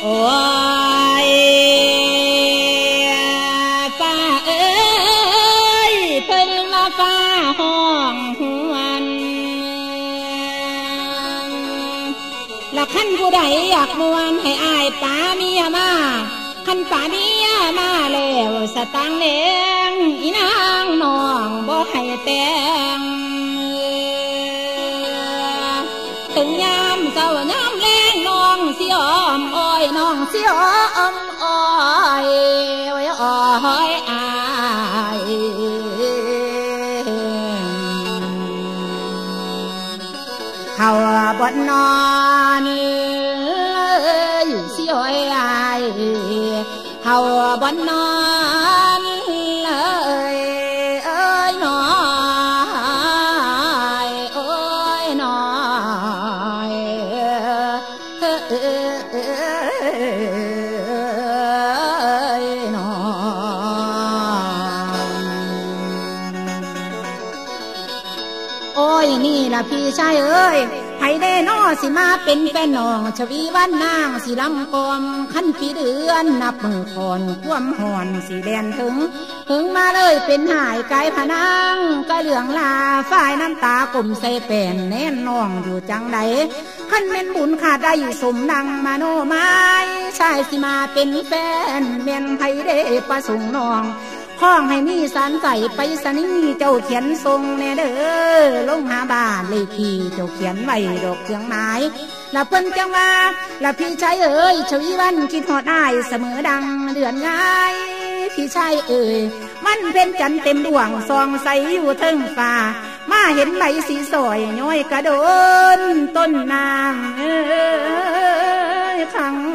โอ้ยฟ้าเอ้ยเพิ่นมาฟ้าห้องหวนละคันผู้ใดอยากมวนให้อายป๋าเมียมาคันป๋าเมียมาแล้วสตางค์แดงอีนางน้องบ่ให้แต่งถึงยามเศร้ายามแล้งน้องสิอ้อมอ้อยน้องสิอ้อมอ้อยไว้อ้อยอายเขาบ่นอนสิอ้อยอายเขาบ่นอนเลยเอ้ยน้อยโอ้ยน้อยเอ้ยน้อยโอ้ยนี่ล่ะพี่ชายเอ้ยไผได้น้อสิมาเป็นแฟนน้องชวีวันนางสิลำกอมขั้นปีเดือนนับมือก่อนความหอนสีแดนถึงมาเลยเป็นหายกายผนังกะเหลืองลาฝ่ายน้ำตากลมใส่แป้นแน่นน้องอยู่จังใดขั้นเม่นบุญขาดได้สมดังมาโนไม้ชายสิมาเป็นแฟนเม่นไผได้ประสงค์น้องข้องให้มีสารใส่ไปสนีเจ้าเขียนทรงแน่เด้อลงหาบ้านเลขที่เจ้าเขียนไว้ดอกเครื่องหมายละเพิ่นจังว่าละพี่ชายเอ๋ยชวีวันคิดฮอดอ้ายเสมอดังเดือนง่ายพี่ชายเอ๋ยมันเป็นจันเต็มดวงซองใสอยู่เทิงฟ้ามาเห็นใบสีสวยย้อยกระโดนต้นนางขัง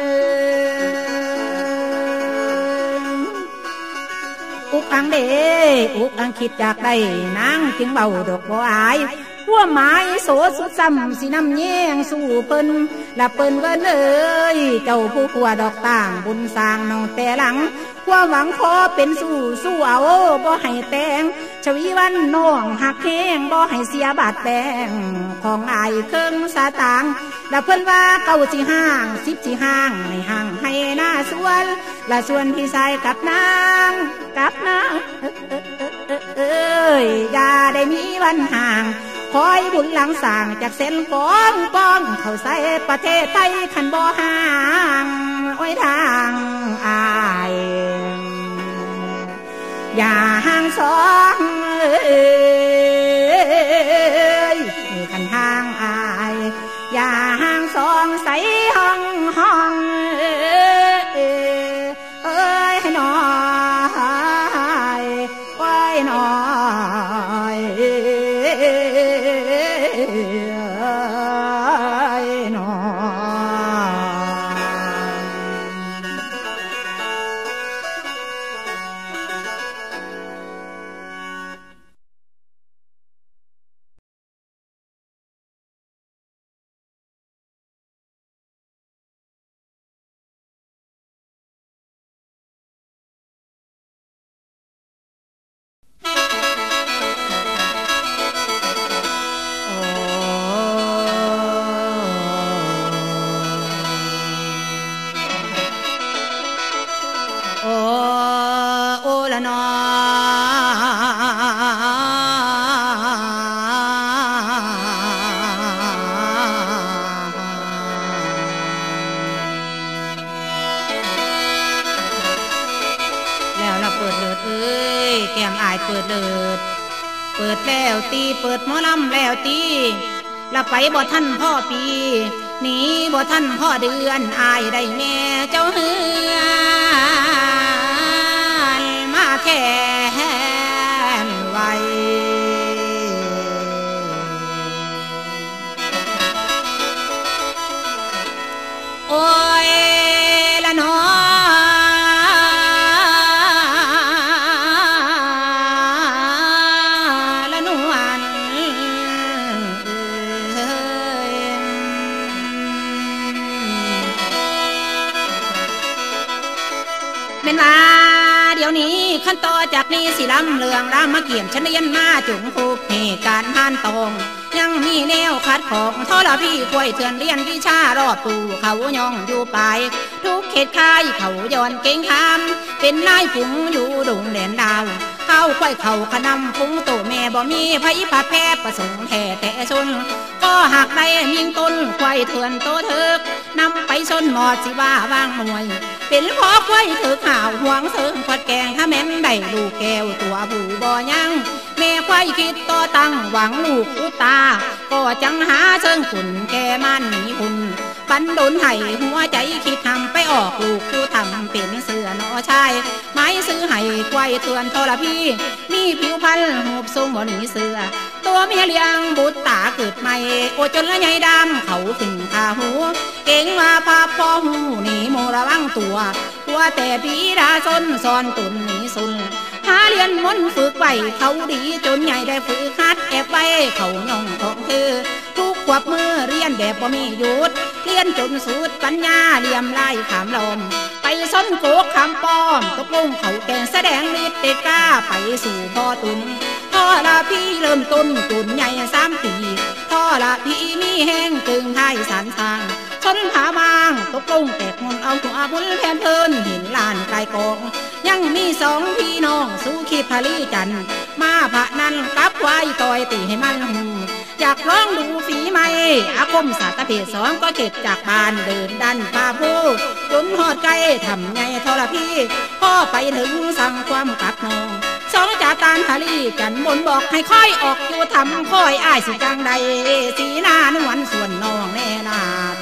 อุกอังเดอุกอังคิดอยากได้นางจึงเบาดอกบ่อายหัวไม้โสสุดซ้ำสิน้ำแยงสู่เปิ้นละเปิ้นเบิ้นเอ้ยเจ้าผู้ขัวดอกต่างบุญสร้างน้องแต่หลังความหวังขอเป็นสู้เอาบ่ให้แต่งชวีวันน้องหักแข้งบ่ให้เสียบาดแตงของอายเครื่องสาตางละเพิ่นว่าเก้าสิห้าง10สิห้างในห้างให้หน้าสวนละส่วนพี่ชายกับนางเอ้ยอย่าได้มีวันห่างคอยบุญหลังสร้างจากเส้นกองป้องเข้าใส่ประเทศไทยขันบ่ห่างโอ้ยทางอายอย่าห่างสองขันทางอายอย่าห่างสองใส่ห้องเอ้ยน้อยไว้น้อยเปิดแล้วตีเปิดหมอลำแล้วตีละไปบ่ทันพ่อปีหนีบ่ทันพ่อเดือนอายได้แม่เจ้าเฮือนมาแทนไว้โอ้ยละน้อเดี๋ยวนี้ขั้นต่อจากนี้สิลำเลืองรามมาเกี่ยมฉันเรียนมาจุงผูกเหตุการผ่านตรงยังมีแนวคัดของทรพี่ควยเถื่อนเรียนวิชารอบตูเขาย่องอยู่ปลายทุกเขตค่ายเขาย้อนเก่งคำเป็นนายผุงอยู่ดงแดนดาวเข้าค่อยเข่าขนำพุงโตแม่บ่มีไผผาแพร่ประสงค์แท่แต่ชนก็หากได้มิงต้นควายเถื่อนโตเถิกนำไปชนหมอดสิว่าวางมวยเป็นพอควายเถือกห่าวห่วงเสริมขวดแกงถ้าแม่นได้ลูกแก้วตัวผู้บ่ยังแม่ควายคิดต่อตั้งหวังลูกอุตาก็จังหาเชิงขุนแกมันหนีหุ่นปันโดนให้หัวใจคิดทำไปออกลูกผู้ทำเป็นเสือนอชายไม้ซื้อให้ควายเถื่อนทรพี่มีผิวพรรณหูบทรงบ่หนีเสือตัวเมียเลี้ยงบุตรตาเกิดใหม่โอจนละใหญ่ดำเขาขึ้นขาหูเก่งว่าพาพ่อหูหนีโมระวังตัวตัวแต่ปีดาซนซ่อนตุนหนีสุนหาเรียนมนฝึกไว้เขาดีจนใหญ่ได้ฝึกคัดแอบไว้เขาย่องของเธอทุกขวบมือเรียนแบบบ่มีหยุดเรียนจนสุดปัญญาเลี่ยมไล่ขามลมไปซ้นโกกคำป้อมตกลงเขาแก่แสดงฤทธิ์เดกล้าไปสู่พ่อตุนพ่อละพี่เริ่มต้นตุนใหญ่3 ปีพ่อละพี่มีแห้งกึ่งไทยสารทางชนผาบางตกลงแตกมุนเอาหัวพุนแผ่นเพลินเห็นลานไกลกองยังมี2 พี่น้องสู้ขีพลีจันมาพระนั้นกับควายต่อยตีให้มันหูอยากลองดูฝีไม้อาคมศาสตร์เพศ2ก็เก็บจากบ้านเดินดันป่าผู้จนหอดไกลทำไงทรพี่พ่อไปถึงสั่งความกับน้อง2จ่าตานทะลีจันบนบอกให้ค่อยออกอยู่ทำค่อยอ้ายสิจังใดสีหน้านวลส่วนน้องแน่นา